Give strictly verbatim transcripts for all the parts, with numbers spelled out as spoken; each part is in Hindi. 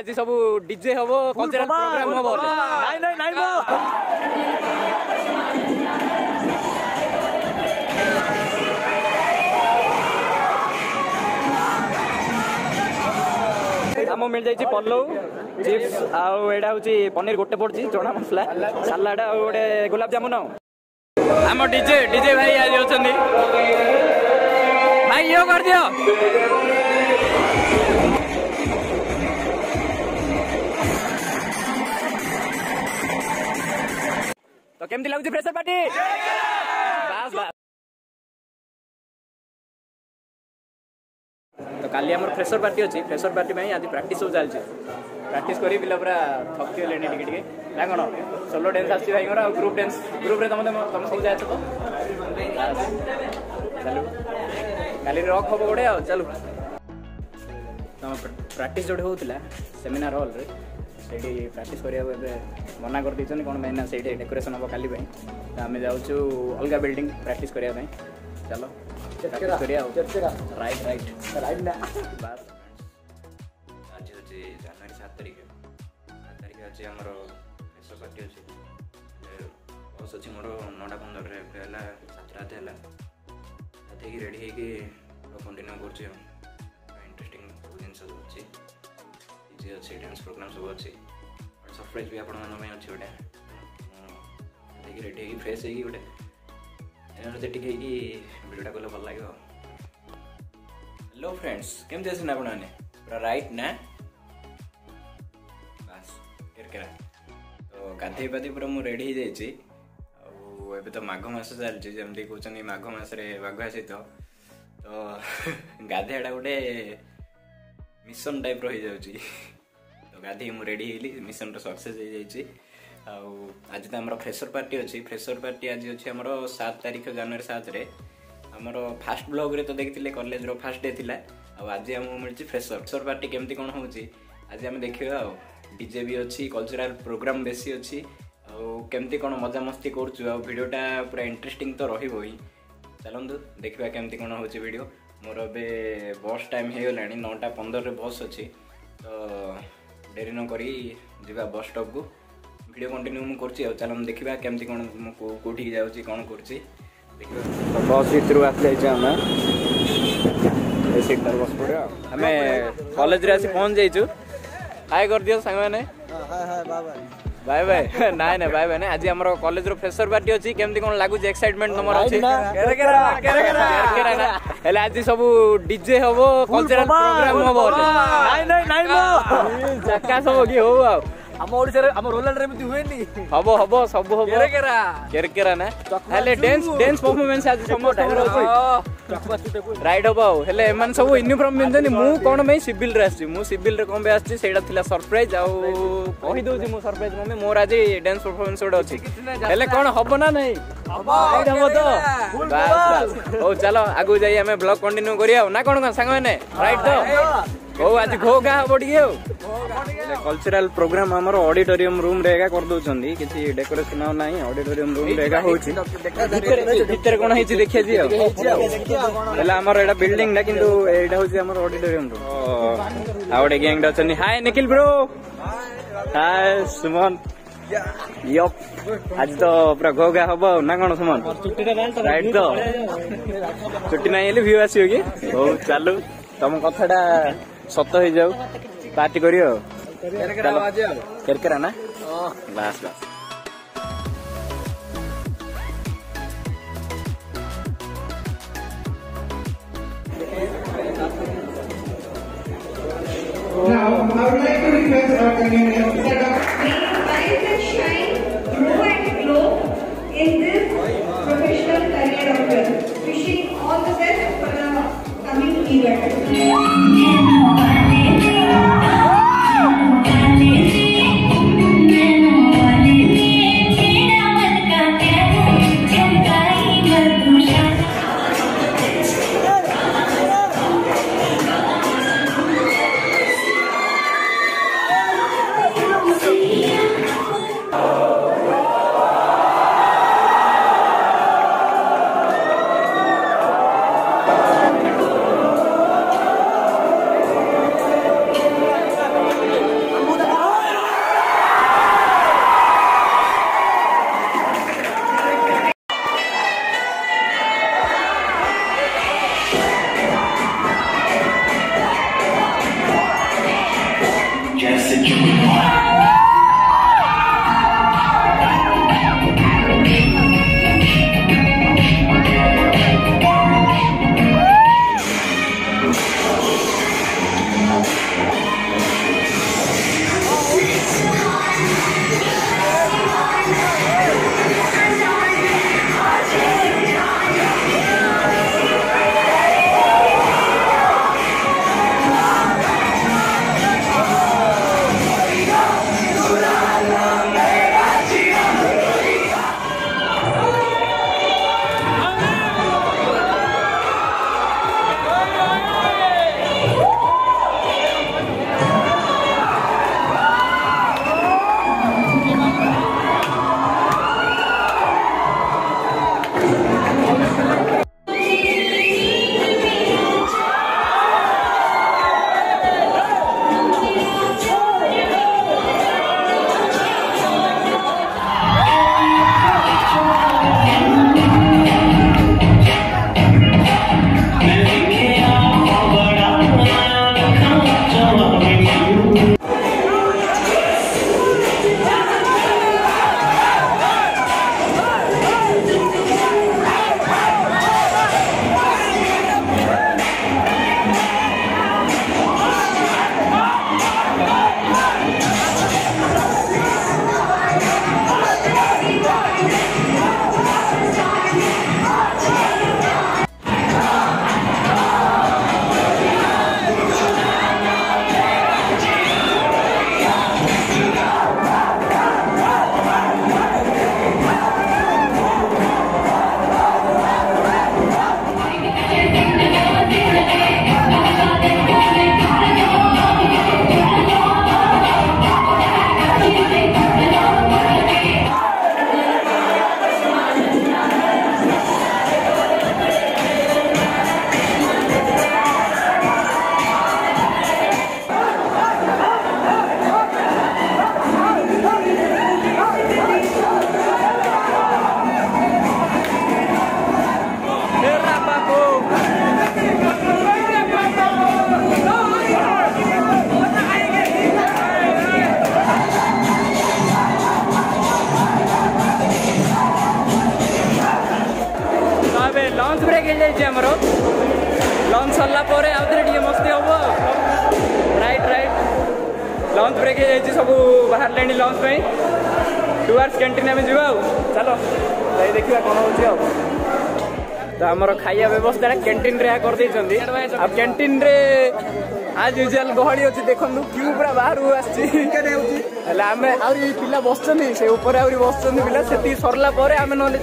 आज सब डीजे हबो कल्चरल प्रोग्राम हबो नाइ नाइ नाइ मो आम मिल जाइए पल्लव चिप्स आउ एडा होची पनीर गोटे पड़ची चना मसला सलाड आ गोटे गुलाब जामुन आम डीजे डीजे भाई आज होचंदी भाई यो कर दियो तो केमती लागुची फ्रेशर पार्टी बस बस तो काली आम फ्रेशर पार्टी अच्छी फ्रेशर पार्टी में आज प्रैक्टिस सब चलती प्रैक्टिस करी पिला पूरा थकी गले टिके टिके ना कौन सोलो डांस आसी भाई ग्रुप डांस ग्रुप रे तुम तुम सब जाए तो चलो काली रॉक हम गोटे आ चलो तुम प्रैक्टिस जो होता सेमिनार हॉल रे से प्रैक्टिस करिया मना कर दी कौन मेन से डेकोरेशन हम काली आम जाऊँ अलग बिल्डिंग प्रैक्टिस करने चलो राइट राइट राइट ना बस आज हूँ जनवरी सात तारीख सात तारीख आज आम फ्रेशर पार्टी अच्छे बस अच्छी मोर नौटा पंद्रह है सात रात है गाधे रेडी होगी कंटिन्यू कर इंटरेस्टिंग सब जिन अच्छी डीजे अच्छे डांस प्रोग्राम सब अच्छी सरप्राइज भी आपण अच्छे गोटे रेडी होगी फ्रेश होगी गोटे एनर्जेटिक होगी वीडियोटा कले भल लगे हेलो फ्रेंड्स केमती अच्छे ना आपने पूरा राइट ना बस केरकेरा तो गाधे पाधे पूरा मुझे रेडी हो जाए तो माघ मास चलती जमी कहते माघ मसरे बाघ आसी तो तो गाधेटा गोटे मिशन टाइप रही जाऊँगी तो गाधे मुझे रेडी होली मिशन सक्सेस हो जाए आज तो आम फ्रेशर पार्टी अच्छी फ्रेशर पार्टी आज अच्छी आम सात तारीख जनवरी सात रे आमर फास्ट ब्लॉग रे तो देखते कॉलेज रो फास्ट डे थिला आज आमको मिली फ्रेशर फ्रेशर पार्टी केमती कौन होची आज आम देखा डीजे भी अच्छी कल्चरल प्रोग्राम बेसी अच्छी केमती कौन मजा मस्ती करूँ वीडियोटा पूरा इंटरेस्टिंग तो रही चलतु देखा केमती कौन हो वीडियो मोर ए बस टाइम हो गला नौटा पंद्रह रे बस अच्छी तो डेरी न करी जीवा बस स्टॉप को वीडियो कंटिन्यू मु करछि चलो देखा केमती कौन कौटी जाऊँगी कौन कर बस भर आस सीटार बस पड़े आम कॉलेज रे आसी पहुँच जाइछु हाय कर दियो सांग मैंने बाय बाय नाइ ना बाय बाय ना आज आम कॉलेज रो फ्रेशर पार्टी अच्छी केमती कौन लगुच एक्साइटमेंट तुम अच्छी आज सब डीजे हम कल्चरल प्रोग्राम हम चाका सब कि हो आम ओडिसा रे आम रोलैंड रे मति हुएनी हबो हबो सब हबो केरकेरा केरकेरा ना हेले डांस डांस परफॉर्मेंस आज समस्त हमर राइट हबो हेले एमान सब यूनिफॉर्म पिनजनी मु कोन में सिविल रे आछि मु सिविल रे कोन बे आछि सेडा थिला सरप्राइज आ कहि दोछि मु सरप्राइज मम्मी मोर आज डांस परफॉर्मेंस ओड अछि हेले कोन हबो ना नहीं हबो हबो तो बस बस ओ चलो आगु जाई हमें ब्लॉग कंटिन्यू करिया ना कोन संग माने राइट तो ओ आज घो गा बड़ी कल्चरल प्रोग्राम हमर ऑडिटोरियम रूम रे कर दउछंदी किछि डेकोरेशन नाही ऑडिटोरियम रूम रे होछि भीतर कोन हिछि देखिया जी एला हमर एडा बिल्डिंग ना किंतु एडा होछि हमर ऑडिटोरियम रूम आवडे गैंग दछनी hi Nikhil bro hi Suman yep आज तो पूरा घो गा हबो ना कोन सुमन राइट तो छुट्टी नाही एले व्यू आसीयो कि ओ चालू तुम कथाटा सत हो जाऊ पार्टी करियो केरकेरा ना बस बस Now, I would like to request our Engeneering set up. May your rise and shine, grow and glow in this professional career of yours. Wishing all the best for the coming event. Lunch सरला मस्ती हम राइट राइट लंच ब्रेक हो सब बाहर ले लंच टुवर्ड्स कैंटीन आम जा चलो देखा कौन हो तो आमर खाइया व्यवस्था कैंटीन रे कर कैंटीन रे आज यूजुअल गहली अच्छी देखो क्यू पूरा बाहर आम पिला बस से ऊपर आहरी बस पिला से सरला आम ना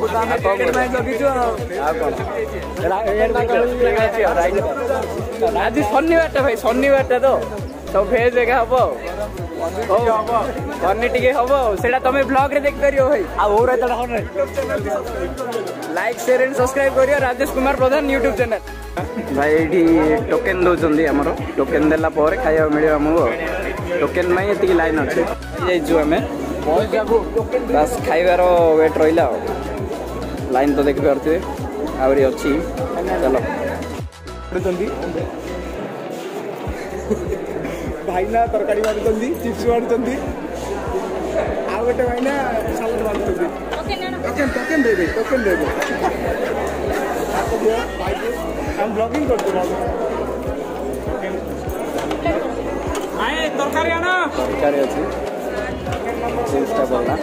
आज शनिवार भाई शनिवार तो सब भेज जगह हम पनी टी हम से तुम ब्लॉग रे देख पार भाई लाइक शेयर एंड सब्सक्राइब करियो राजेश कुमार प्रधान यूट्यूब चैनल भाई ये टोकेन दौरान आमर टोकेन देला खाया मिले आमको टोकेन में ये लाइन अच्छे आम बस खाइबार वेट रहा लाइन तो देखी पारे आहरी अच्छी चलो भाईना तरकारी मारुंट चिप्स मारुंट आउ गोटे भाईना सालाड मारुंट टोकेन दे दे टोकेन दे दे हम ब्लॉगिंग करते आए तरकारी आना तरकारी अच्छी चिप्सटा पड़ला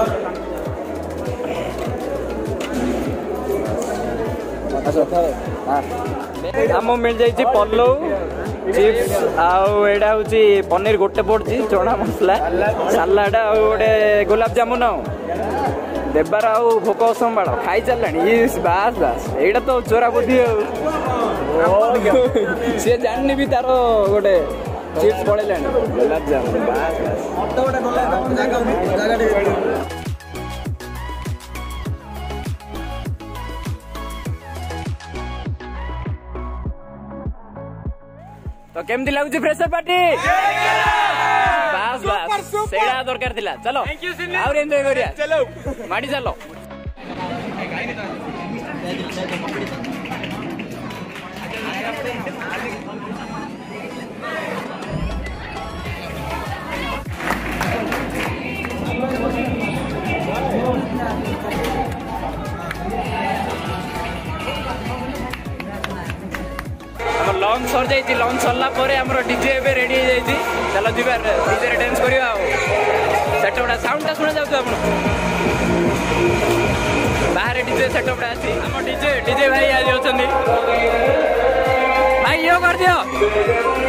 आम मिल जाइए पल्लव चिप्स आउटा हूँ पनीर गोटे पड़ी चना मसला सालाड आ गोटे गुलाब जामुन देवार आउ भोक संभाल खाई चललानी बास बास यहीटा तो चोरा बुद्धि सी जानी भी तार गोटे चिप्स पड़े गुलाब जामुन बास तो केमती लगुच फ्रेशर पार्टी बास बास सेड़ा दरकार थिला चलो और एंजॉय करिया चलो माडी चलो जाइए लंच सरला आमर डीजे ए रेडी हो जाइए चलो जी डीजे डांस करवा सेटअपटा साउंडटा शुणा जाऊ आप बाहर डीजे सेटअपटा आसी आम डीजे डीजे भाई आज अच्छा भाई यो कर दियो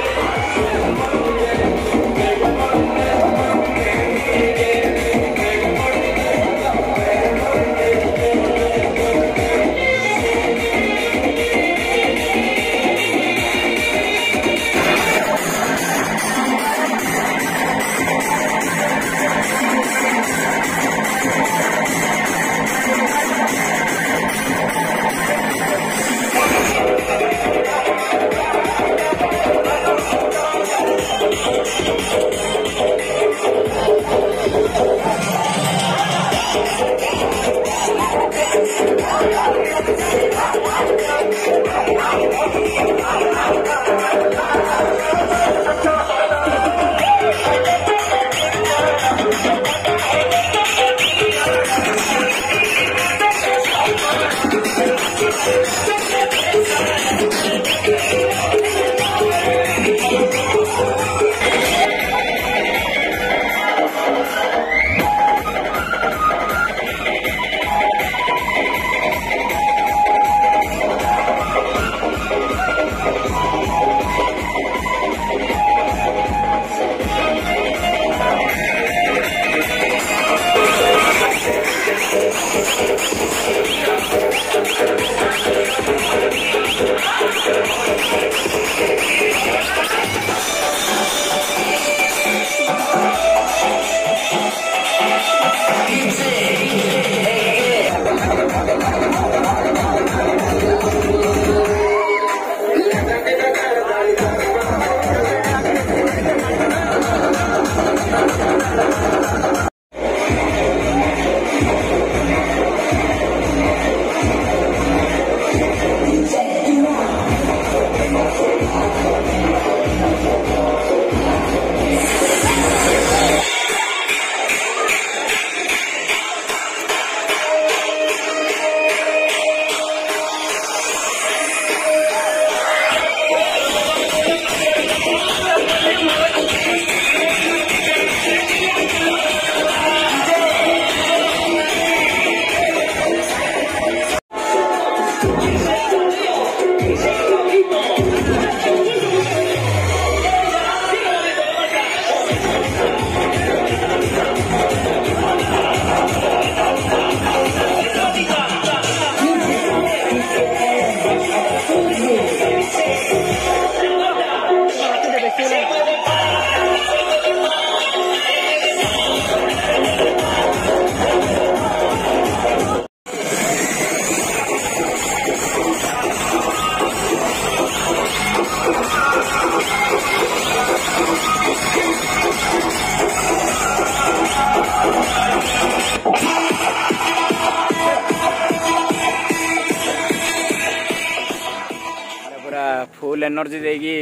फुल एनर्जी देकी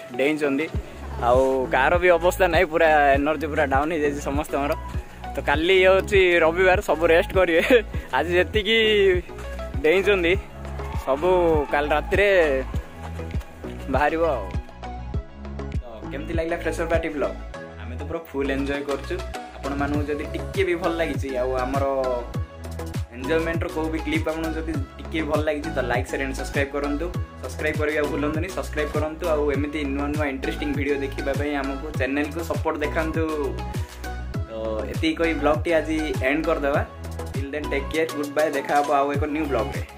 डेई आउ कार भी अवस्था नहीं पूरा एनर्जी पूरा डाउन हो जाए समस्त तो काली हूँ रविवार सब रेस्ट करेंगे आज जी डेई सब काल राति बाहर केमती लगला फ्रेशर पार्टी ब्लॉग आम तो पूरा फुल एंजॉय करछु आपण मानू जदि टिके भी भल लागी आमर एंजॉयमेंट को भी क्लिप आपन जदि टिके भल लागी तो लाइक शेयर एंड सब्सक्राइब करंतु सब्सक्राइब करिया भूलंतुनी सब्सक्राइब करंतु आ एमिति नुआ नुआ इंटरेस्टिंग वीडियो देखिबा पई हमको चैनल को सपोर्ट देखंतु तो एति कोई ब्लॉग टी आज एंड कर देबा till then take care good bye देखा आ एक न्यू ब्लॉग रे।